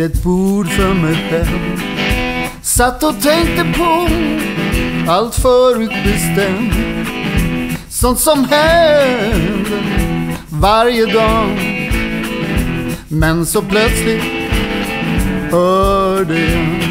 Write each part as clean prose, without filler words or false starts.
vid ett bord för mig själv. Satt och tänkte på allt förutbestämt, sånt som händer varje dag. Men så plötsligt hörde jag: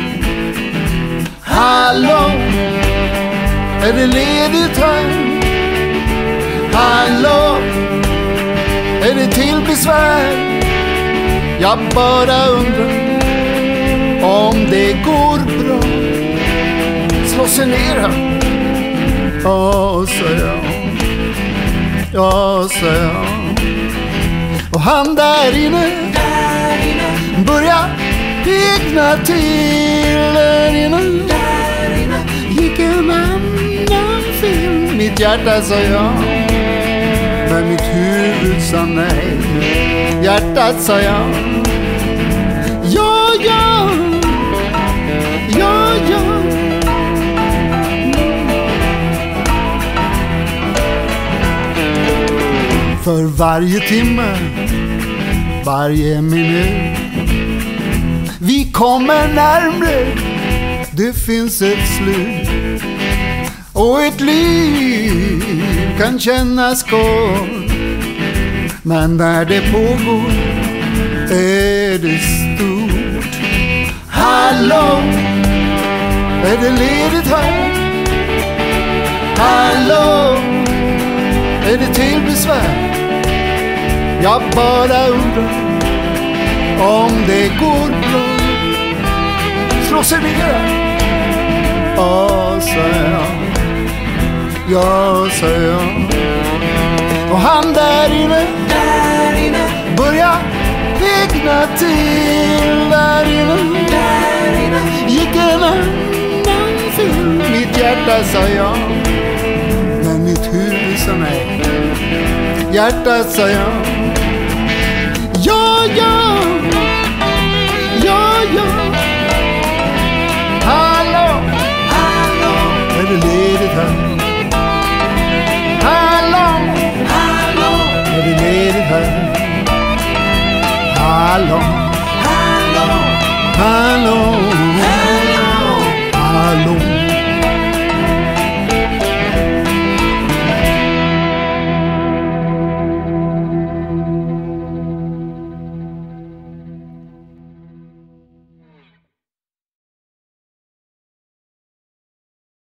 hallå, är det ledigt här? Hallå, är det till besvär? Jag bara undrar om det går bra. Slå sig ner här. Ja, sa jag. Ja, sa jag. Och han där inne börjar pigna till. Där inne gick en annan film. Mitt hjärta sa ja, men mitt huvud sa nej. Hjärtat sa ja. Ja, ja, ja, ja. För varje timme, varje minut vi kommer närmare, det finns ett slut. Och ett liv kan kännas kort, men när det pågår är det stort. Hallå, är det ledigt här? Hallå, är det till besvär? Jag bara undrar om det går bra. Slå sig ner. Ja, säger jag. Ja, säger jag. Och han där inne börjar pigna till. Där inne gick en annan film. Mitt hjärta sa ja, men mitt huvud sa nej. Hjärtat sa ja. Ja, ja, ja, ja. Hallå, hallå, är det ledigt här? Hallå, hallå, är det ledigt här? Hallå.